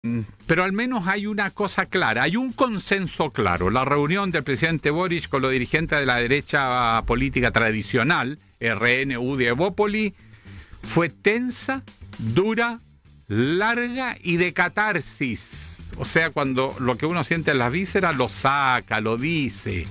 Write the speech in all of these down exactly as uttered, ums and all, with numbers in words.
Pero al menos hay una cosa clara, hay un consenso claro. La reunión del presidente Boric con los dirigentes de la derecha política tradicional, R N, U D I, Evópoli, fue tensa, dura, larga y de catarsis. O sea, cuando lo que uno siente en las vísceras lo saca, lo dice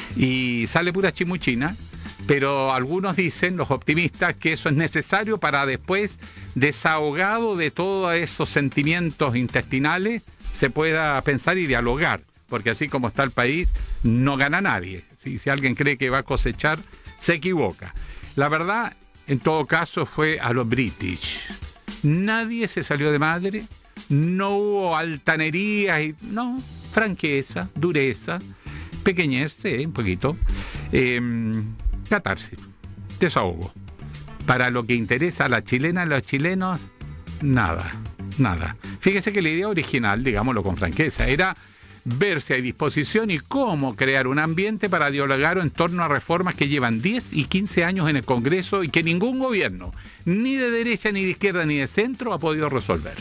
y sale pura chimuchina. Pero algunos dicen, los optimistas, que eso es necesario para después, desahogado de todos esos sentimientos intestinales, se pueda pensar y dialogar, porque así como está el país, no gana nadie. ¿Sí? Si alguien cree que va a cosechar, se equivoca. La verdad, en todo caso, fue a los British. Nadie se salió de madre, no hubo altanerías, y, no, franqueza, dureza, pequeñez, sí, un poquito. Eh, Catarsis, desahogo. Para lo que interesa a la chilena, a los chilenos, nada, nada. Fíjese que la idea original, digámoslo con franqueza, era ver si hay disposición y cómo crear un ambiente para dialogar en torno a reformas que llevan diez y quince años en el Congreso y que ningún gobierno, ni de derecha, ni de izquierda, ni de centro, ha podido resolver.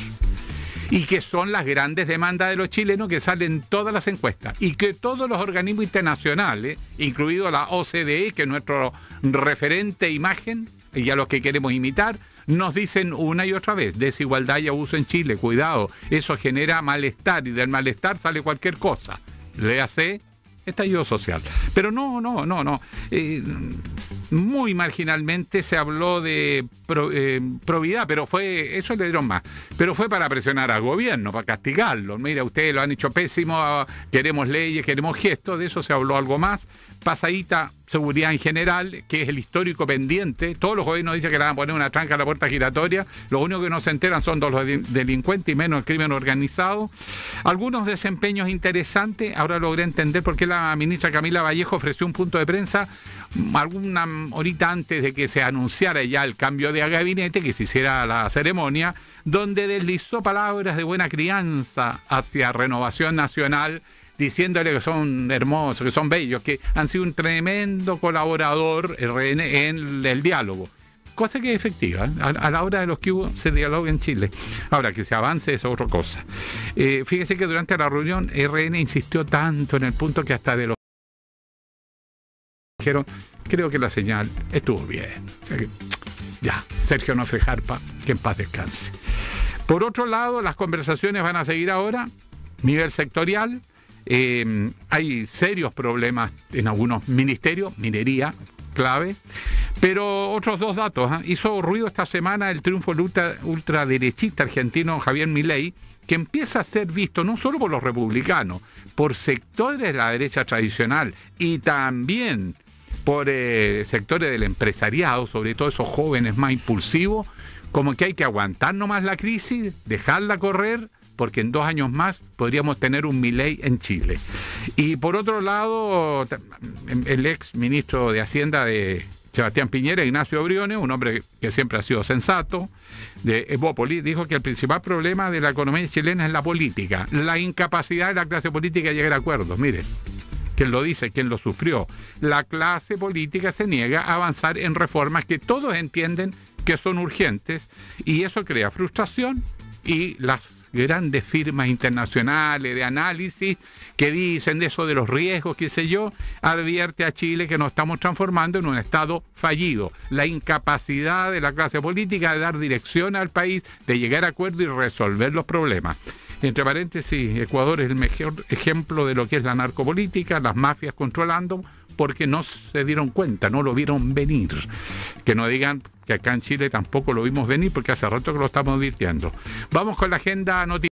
Y que son las grandes demandas de los chilenos que salen en todas las encuestas. Y que todos los organismos internacionales, incluido la O C D E, que es nuestro referente imagen, y a los que queremos imitar, nos dicen una y otra vez, desigualdad y abuso en Chile, cuidado, eso genera malestar, y del malestar sale cualquier cosa. Léase, estallido social. Pero no, no, no, no. Eh, muy marginalmente se habló de pro, eh, probidad, pero fue, eso le dieron más, pero fue para presionar al gobierno, para castigarlo. Mira, ustedes lo han hecho pésimo, queremos leyes, queremos gestos, de eso se habló algo más. Pasadita, seguridad en general, que es el histórico pendiente. Todos los gobiernos dicen que le van a poner una tranca a la puerta giratoria. Los únicos que no se enteran son los delincuentes y menos el crimen organizado. Algunos desempeños interesantes. Ahora logré entender por qué la ministra Camila Vallejo ofreció un punto de prensa alguna horita antes de que se anunciara ya el cambio de gabinete, que se hiciera la ceremonia, donde deslizó palabras de buena crianza hacia Renovación Nacional, diciéndole que son hermosos, que son bellos, que han sido un tremendo colaborador R N en el diálogo. Cosa que es efectiva, a, a la hora de los que hubo se dialoga en Chile. Ahora, que se avance es otra cosa. Eh, fíjese que durante la reunión R N insistió tanto en el punto que hasta de los dijeron, creo que la señal estuvo bien. O sea que, ya, Sergio Nofre Jarpa, que en paz descanse. Por otro lado, las conversaciones van a seguir ahora, nivel sectorial. Eh, hay serios problemas en algunos ministerios, minería, clave, pero otros dos datos. ¿eh? Hizo ruido esta semana el triunfo del ultra, ultraderechista argentino Javier Milei, que empieza a ser visto no solo por los republicanos, por sectores de la derecha tradicional y también por eh, sectores del empresariado, sobre todo esos jóvenes más impulsivos, como que hay que aguantar nomás la crisis, dejarla correr, porque en dos años más podríamos tener un Milei en Chile. Y por otro lado, el ex ministro de Hacienda de Sebastián Piñera, Ignacio Briones, un hombre que siempre ha sido sensato, de Evópoli, dijo que el principal problema de la economía chilena es la política, la incapacidad de la clase política de llegar a acuerdos. Mire, quien lo dice, quien lo sufrió. La clase política se niega a avanzar en reformas que todos entienden que son urgentes, y eso crea frustración, y las grandes firmas internacionales de análisis que dicen de eso de los riesgos, qué sé yo, advierte a Chile que nos estamos transformando en un estado fallido. La incapacidad de la clase política de dar dirección al país, de llegar a acuerdo y resolver los problemas. Entre paréntesis, Ecuador es el mejor ejemplo de lo que es la narcopolítica, las mafias controlando, porque no se dieron cuenta, no lo vieron venir. Que no digan que acá en Chile tampoco lo vimos venir, porque hace rato que lo estamos advirtiendo. Vamos con la agenda noticiosa.